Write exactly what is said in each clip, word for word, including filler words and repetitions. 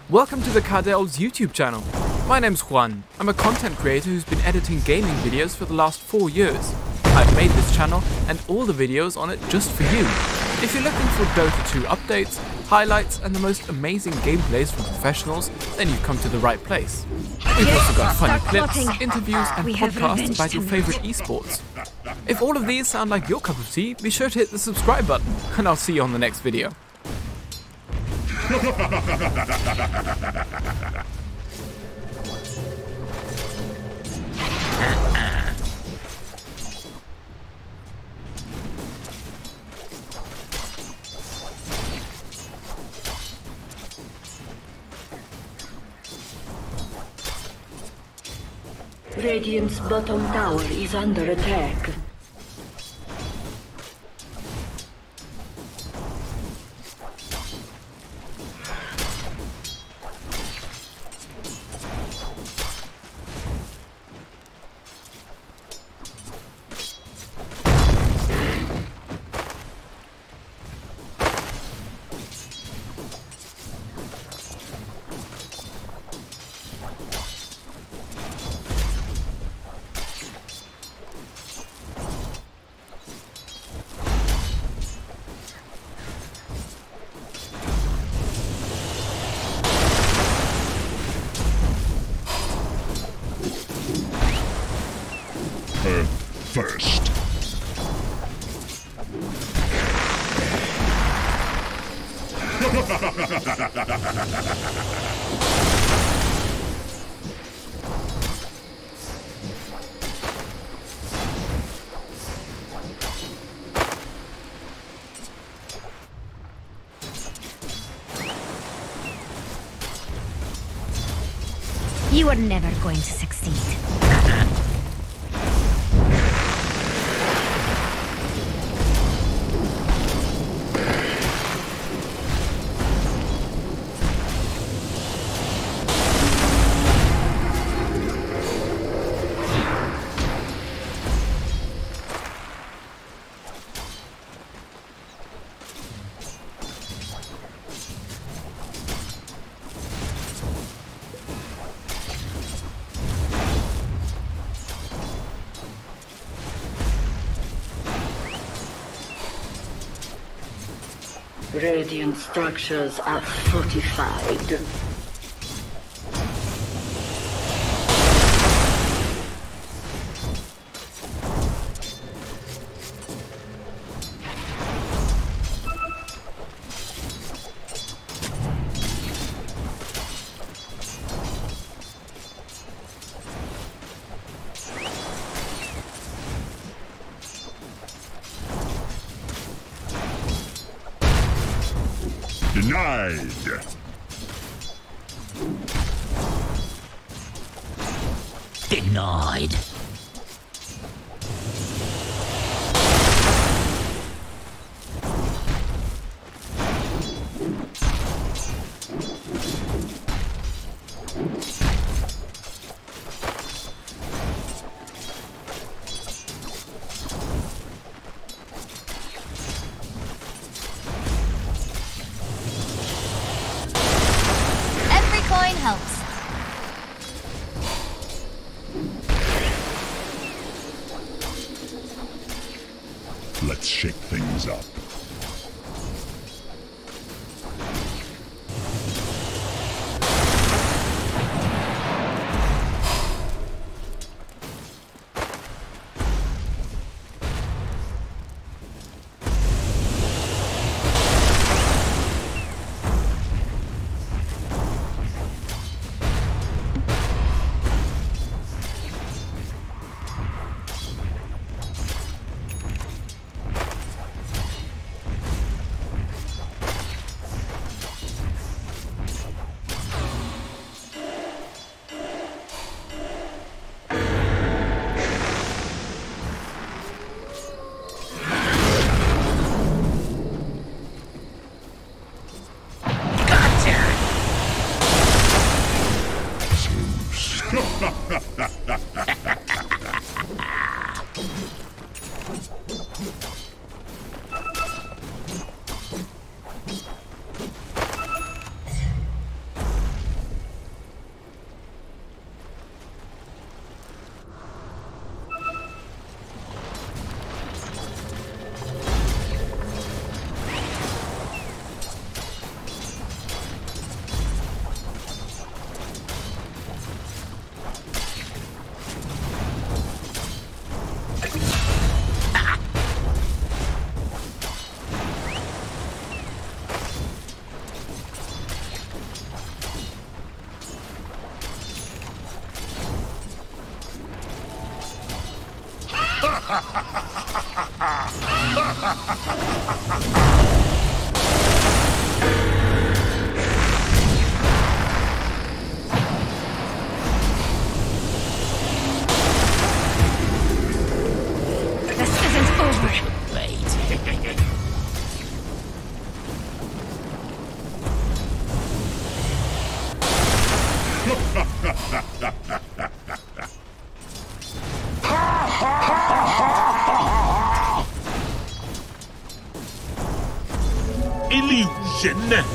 Welcome to the Cardel's YouTube channel. My name's Juan. I'm a content creator who's been editing gaming videos for the last four years. I've made this channel and all the videos on it just for you. If you're looking for Dota two updates, highlights and the most amazing gameplays from professionals, then you've come to the right place. We've also got funny clips, interviews and podcasts about your favourite esports. If all of these sound like your cup of tea, be sure to hit the subscribe button and I'll see you on the next video. Radiant's bottom tower is under attack. First. You are never going to succeed. Radiant structures are fortified. Denied! Denied. Coin helps. Let's shake things up. This isn't over. Illusion!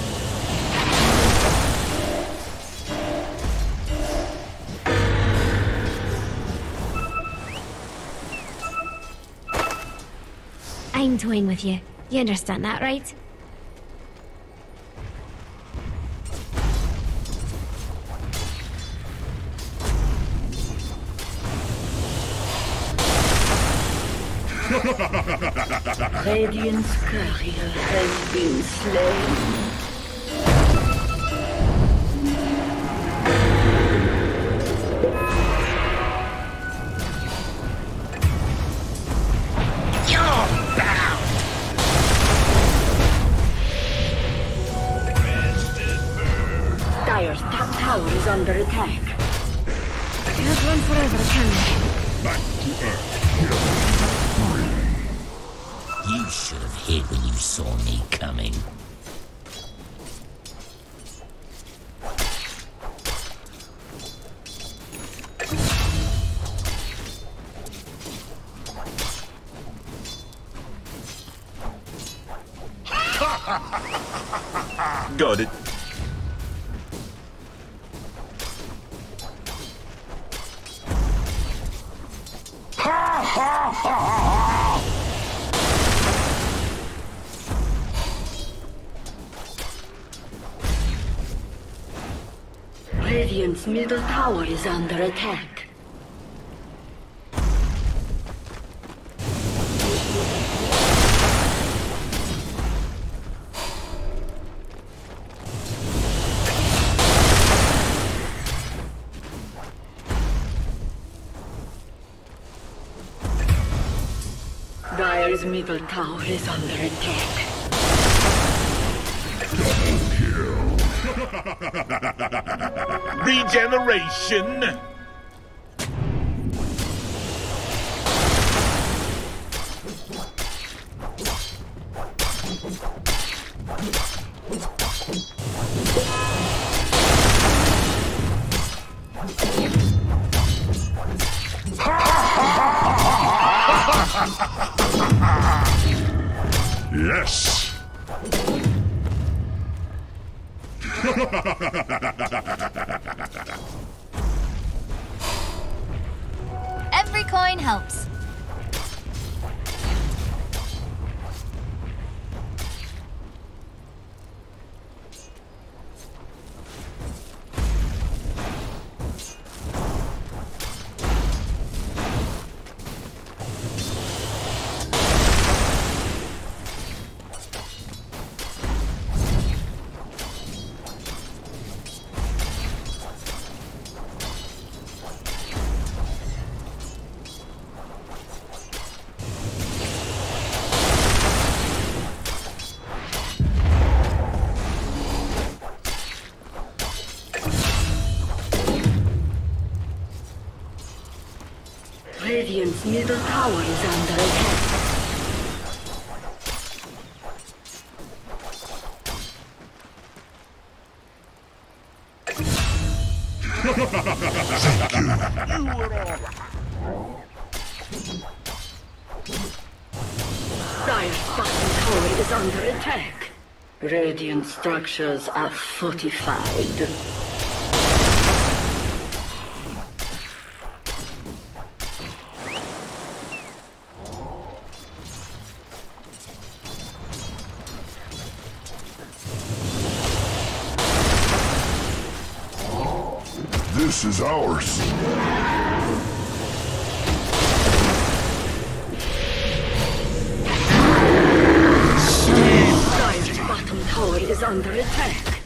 I'm toying with you. You understand that, right? Radiant's courier has been slain. Dire's top tower is under attack. Can't run forever, can we? Back to Earth. You should have hid when you saw me coming. Got it. Radiant's middle tower is under attack. Dire's middle tower is under attack. Regeneration! Yes! Every coin helps. Radiant's middle tower is under attack. Dire's bottom tower is under attack. Radiant structures are fortified. This is ours. Dire's bottom tower is under attack.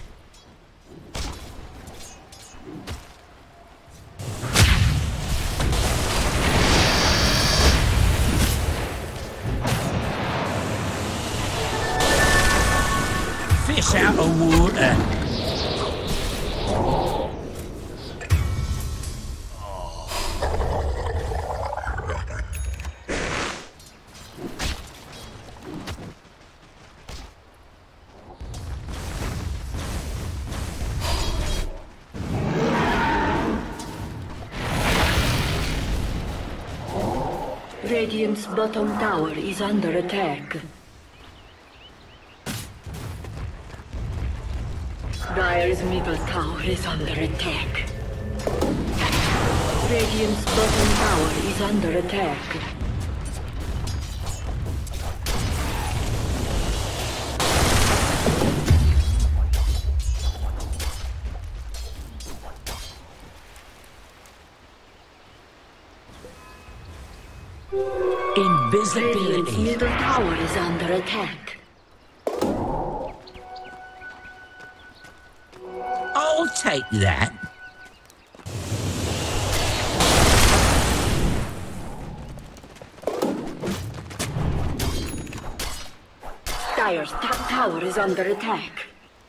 fish out of water. Radiant's bottom tower is under attack. Dire's middle tower is under attack. Radiant's bottom tower is under attack. Radiant's Invisibility. middle tower is under attack. I'll take that. Dire's top tower is under attack.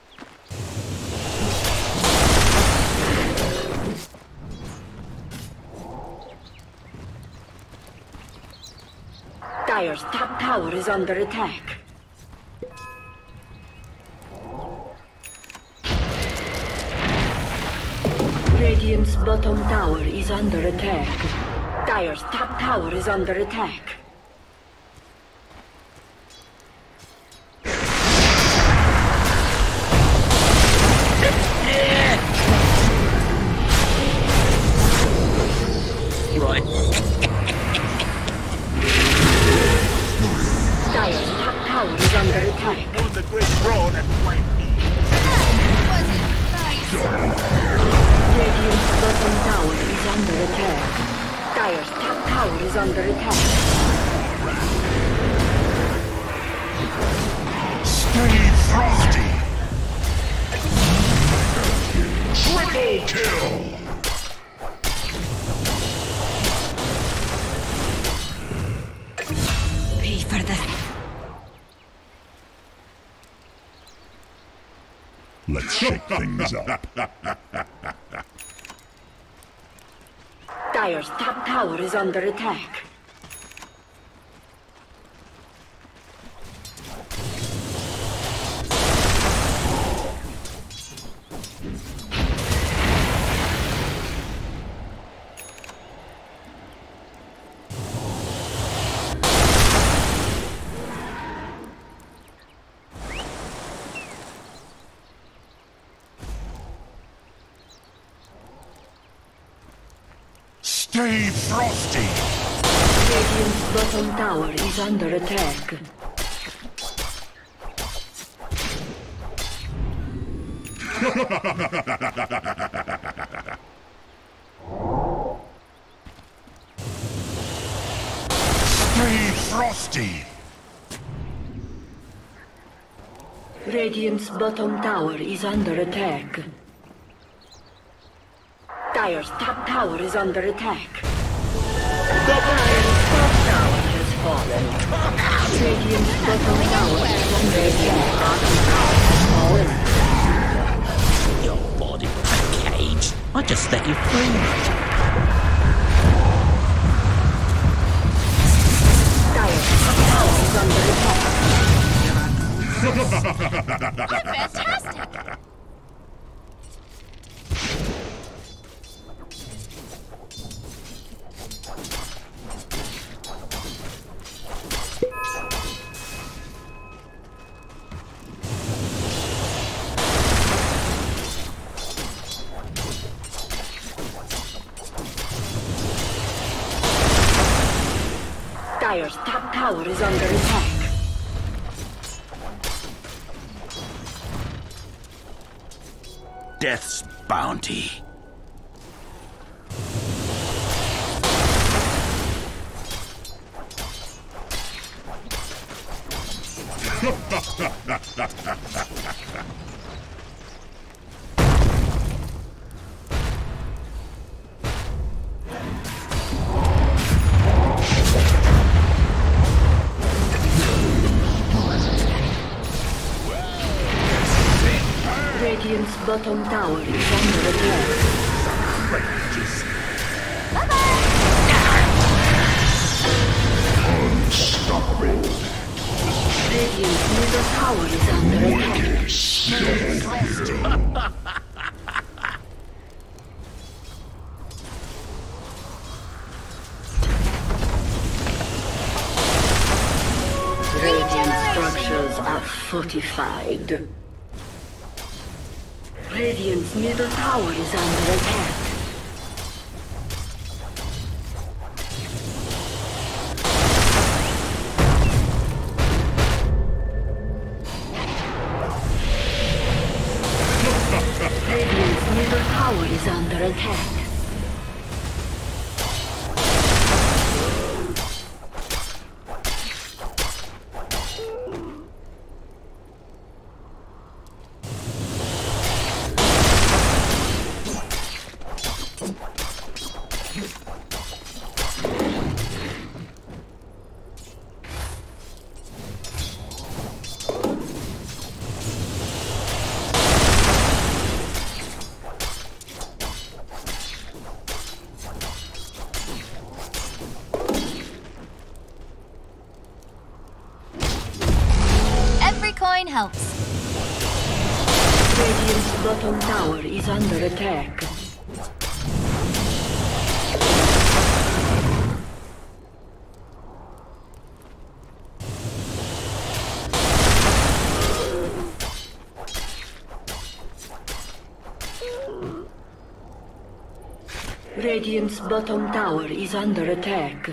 Dire's top tower is under attack. Radiant's bottom tower is under attack. Dire's top tower is under attack. Right. Dire's top tower is under attack. On the great throne and flank me. Radiant's bottom tower is under attack. Dire's top tower is under attack. Stay frosty. Triple kill. Pay for this. Let's shake things up. Dire's top tower is under attack. Stay frosty. Radiant's bottom tower is under attack. Stay frosty. Radiant's bottom tower is under attack. Dire's top tower is under attack. Dire's top tower has fallen. Radiant's bottom tower is under attack. Your body was a cage. I just let you free. Dire's top tower is under attack. Fantastic! Dire's top tower is under attack. Death's bounty. Radiant's bottom tower is under attack. Unstoppable. Radiant's middle tower is under attack. Wicked double kill. Radiant structures are fortified. Radiant's middle tower is under attack. Radiant's middle tower is under attack. Every coin helps. Radiant's bottom tower is under attack. Radiant's bottom tower is under attack.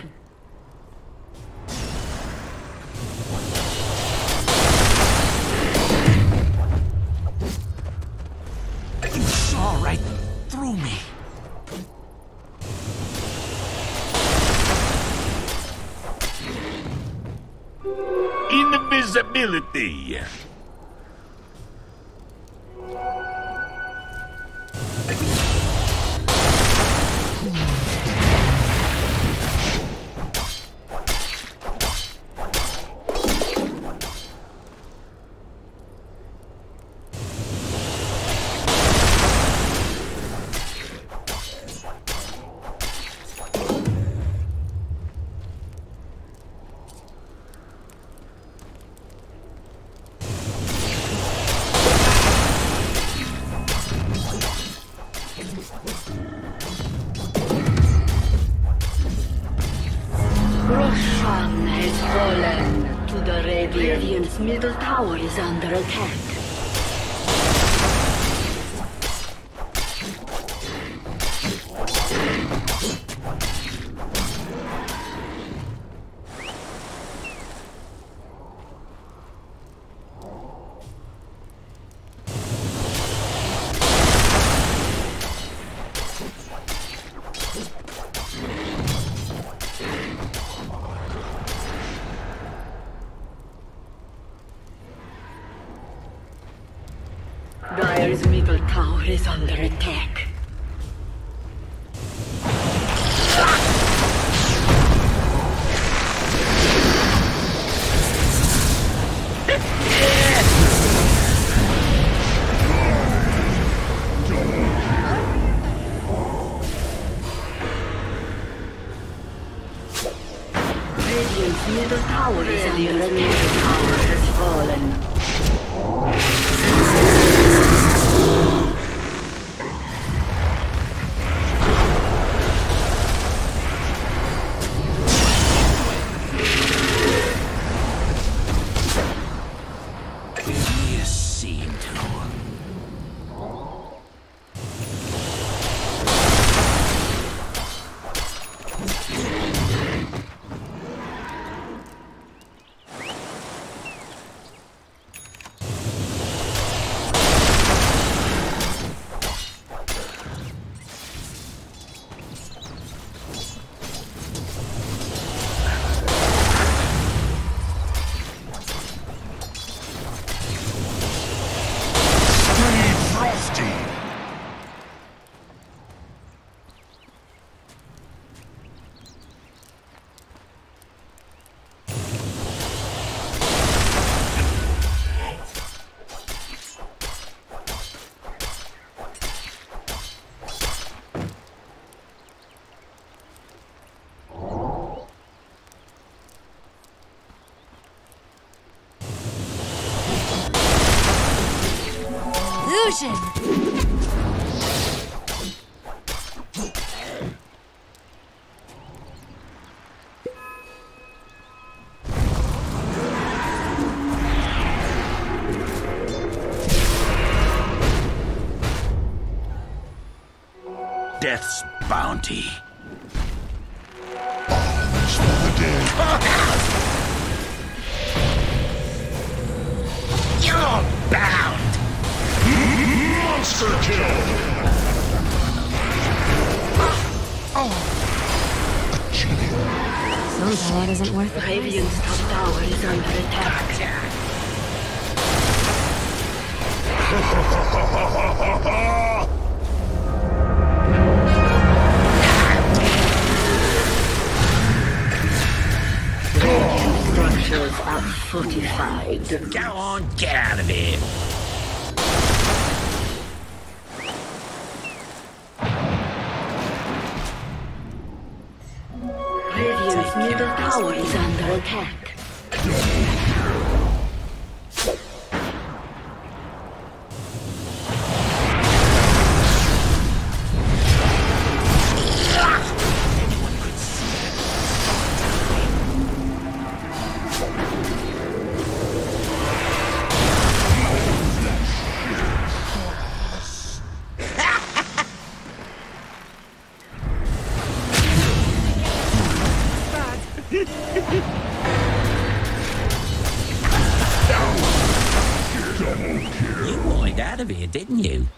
You saw right through me. Invisibility. Roshan has fallen to the Radiant. Radiant's middle tower is under attack. Dire's middle tower is under attack. Radiant's middle tower is under attack. Middle tower has fallen. You seem to. Frosty. illusion! Death's bounty. You're bound! Monster kill! Oh. Some power isn't worth the price. Radiant's top tower is under attack. Radiant structures are fortified. Go on, get out of here! Radiant's middle tower is under attack. You wanted out of here, didn't you?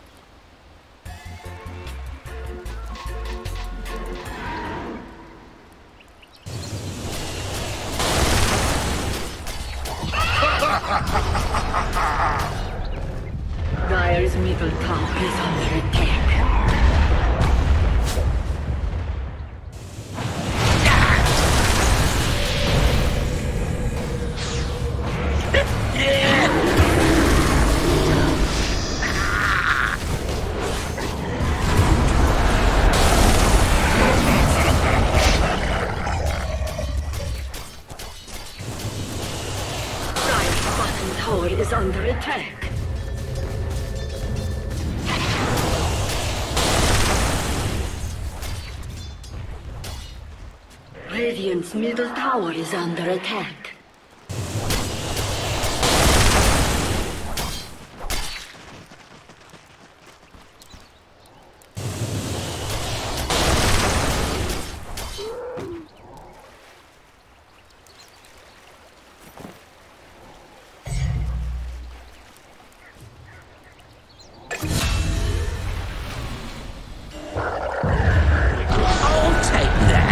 Dire's middle tower is under attack. Dire's bottom tower is under attack. Radiant's middle tower is under attack. I'll take that!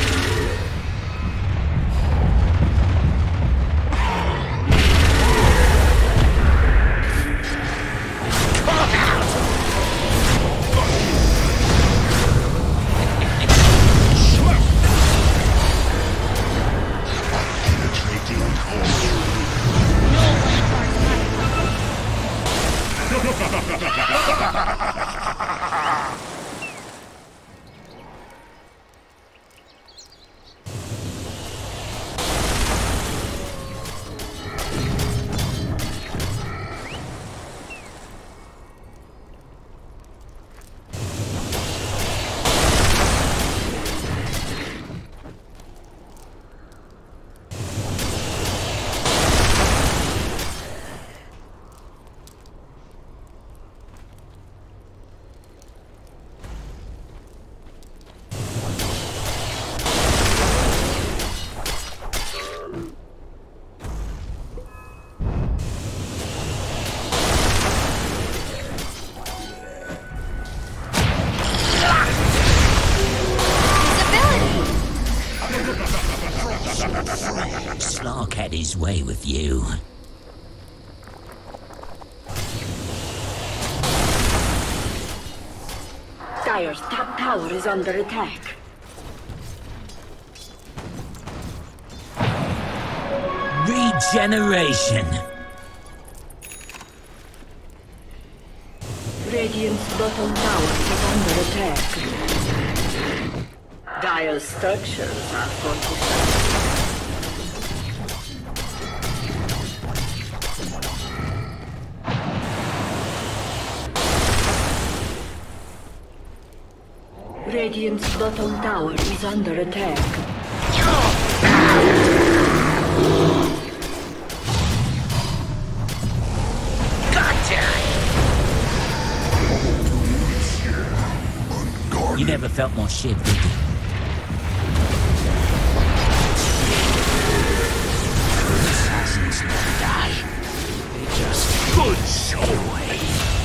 Slark had his way with you. Dire's top tower is under attack. Regeneration! Radiant's bottom tower is under attack. Dire's structures are fortified. Radiant's bottom tower is under attack. You never felt more shit, did you? Assassins never die. They just good show away.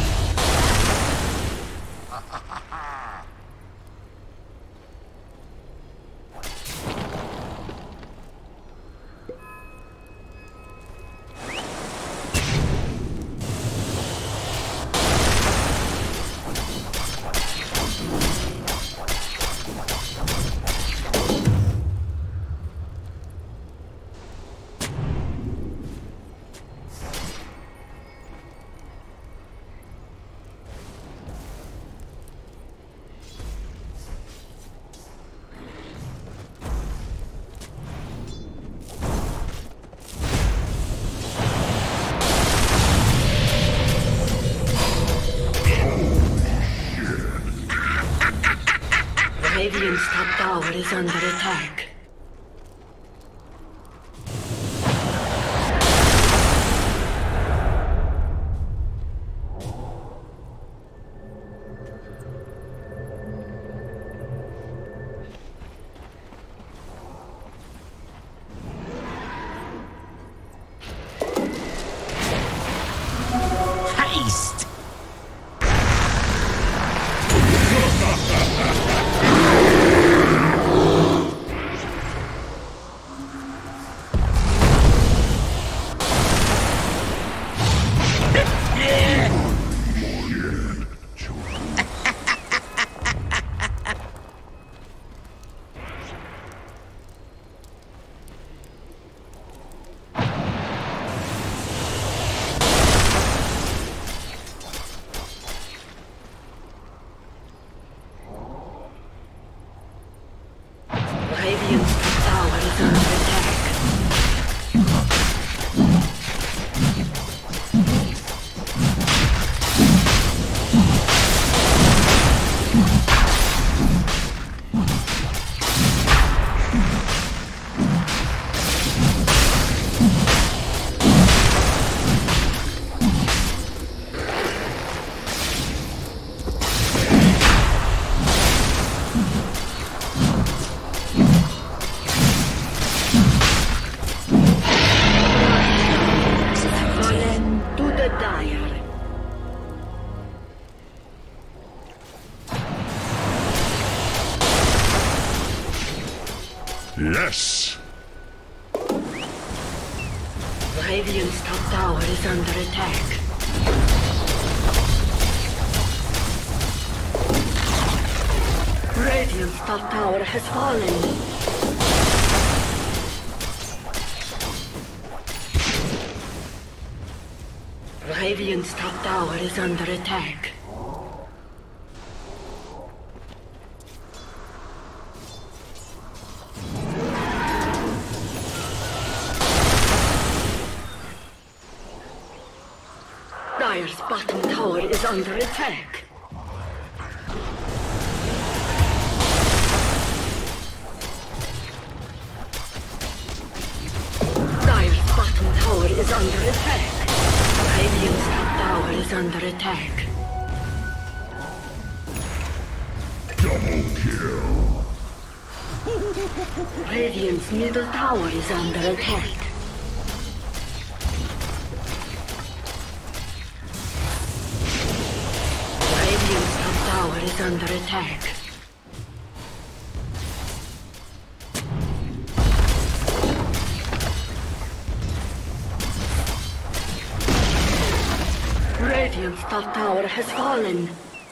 Radiant's top tower is under attack. Haste! Radiant's top tower is under attack. Fallen to the dire. Yes. Radiant's top tower is under attack. Radiant's top tower has fallen. Radiant's top tower is under attack. Dire's bottom tower is under attack. Dire's bottom tower is under attack. Radiant's top tower is under attack. Double kill. Radiant's middle tower is under attack. Radiant's top tower is under attack. Radiant's top tower has fallen.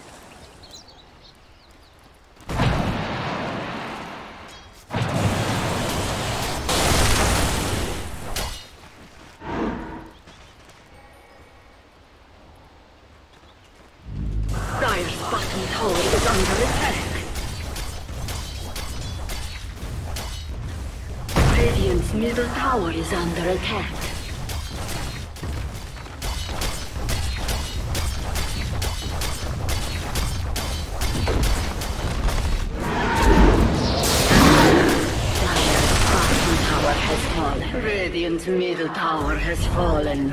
Dire's bottom tower is under attack. Radiant's middle tower is under attack. Radiant's middle tower has fallen.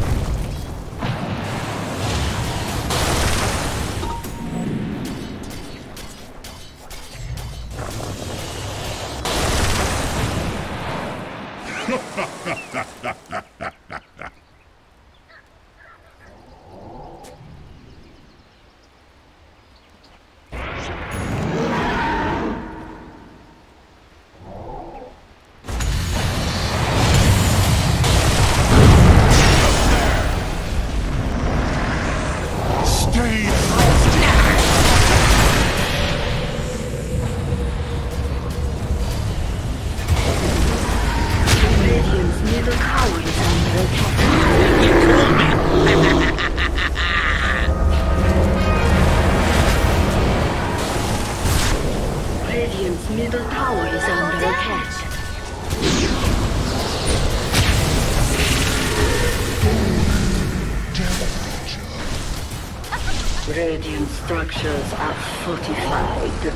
Radiant structures are fortified.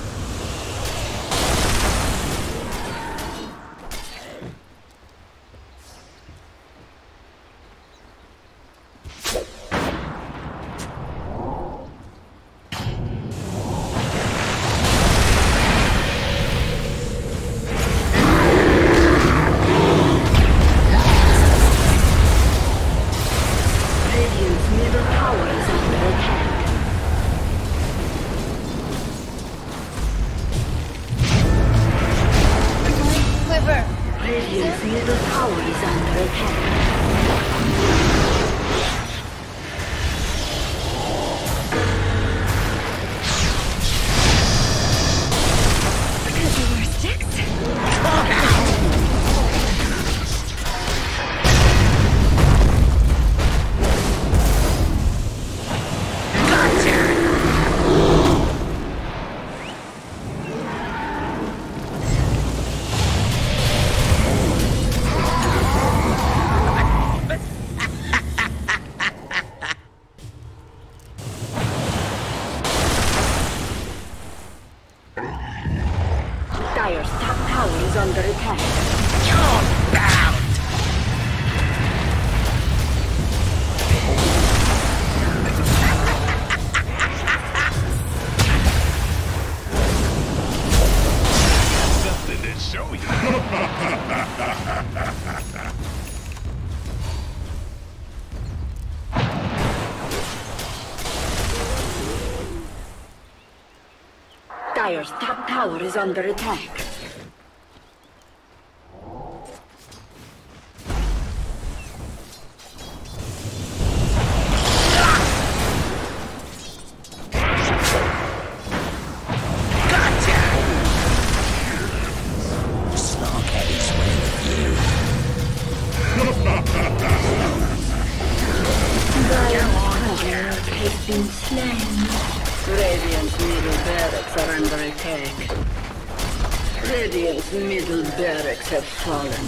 Radiant's middle tower is under attack. Could be worse, sticks. Dire's top tower is under attack. You're bound! Something to show you. Dire's top tower is under attack. Slark had his way with you. Dire's tower has been slain. Radiant's middle barracks are under attack. Radiant's middle barracks have fallen.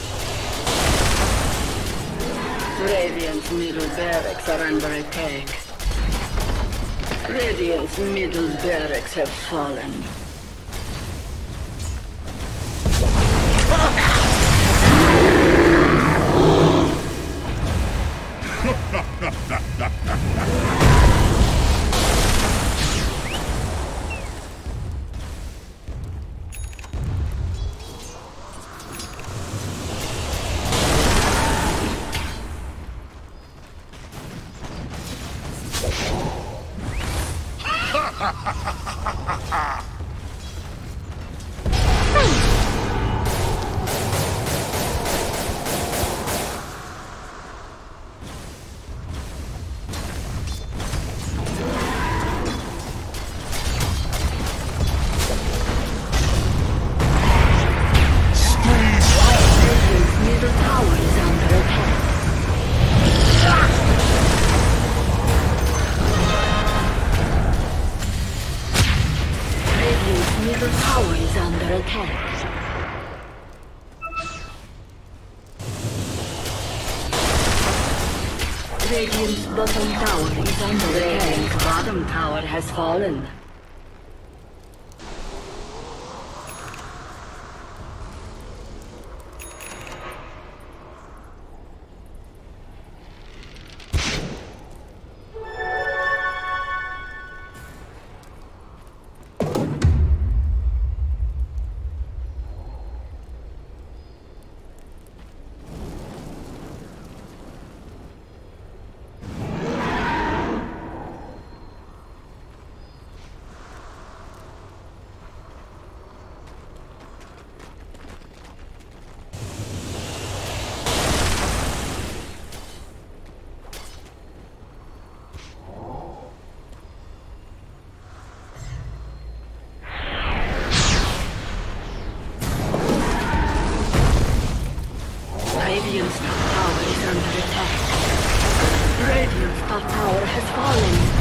Radiant's middle barracks are under attack. Radiant's middle barracks have fallen. Middle tower is under attack. Radiant's bottom tower is under attack. Radiant's bottom tower has fallen. fallen.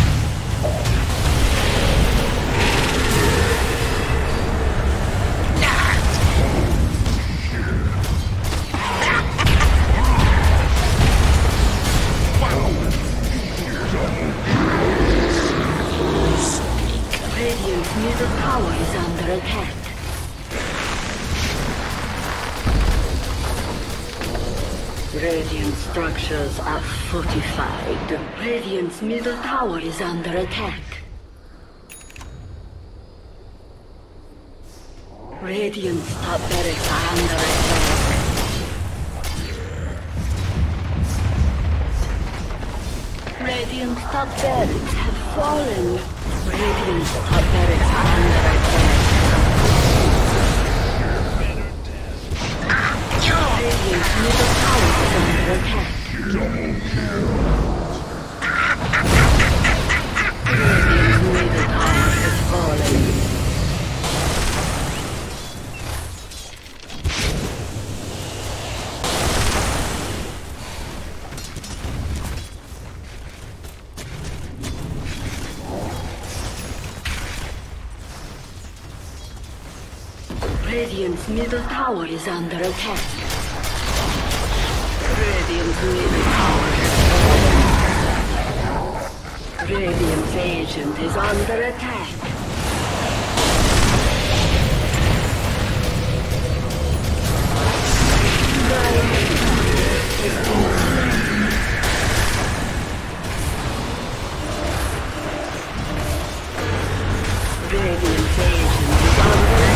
Radiant's middle tower is under attack. Radiant structures are fortified. Radiant's middle tower is under attack. Radiant's top barracks are under attack. Radiant's top barracks have fallen. Radiant's top barracks are under attack. Radiant's middle tower is under attack. Radiant's middle tower has fallen. Radiant's middle tower is under attack. Radiant's middle tower is fallen. Radiant's agent is under attack. Radiant's agent is under attack.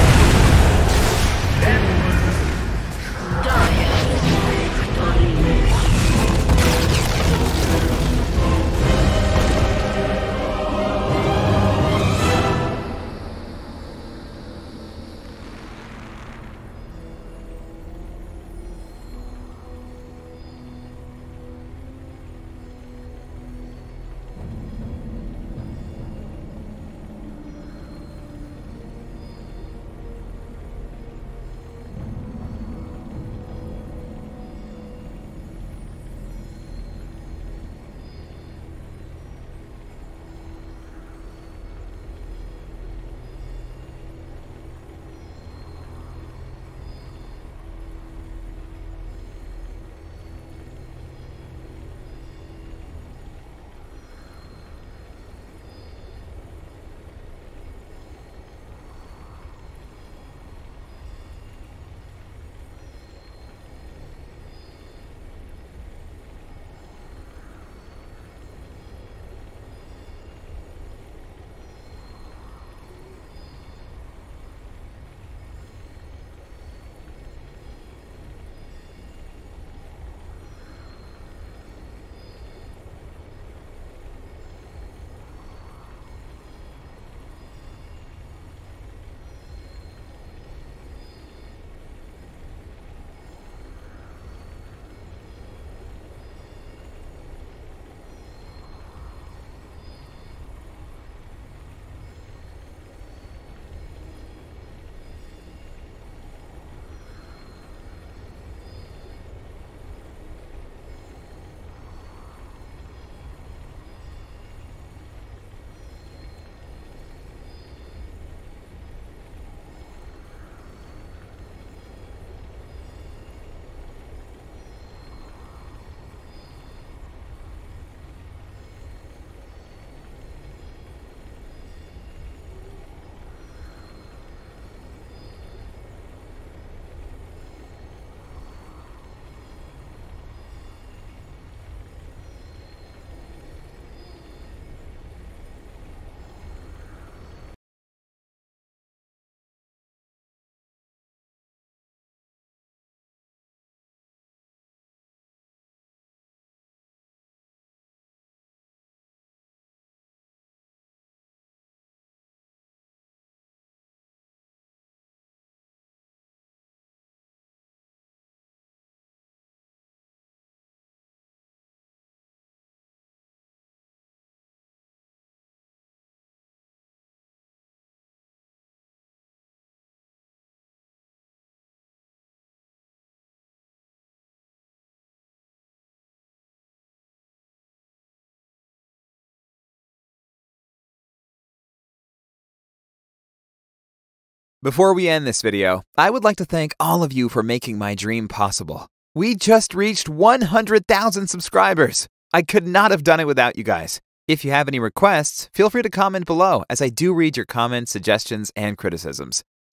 Before we end this video, I would like to thank all of you for making my dream possible. We just reached one hundred thousand subscribers. I could not have done it without you guys. If you have any requests, feel free to comment below, as I do read your comments, suggestions, and criticisms.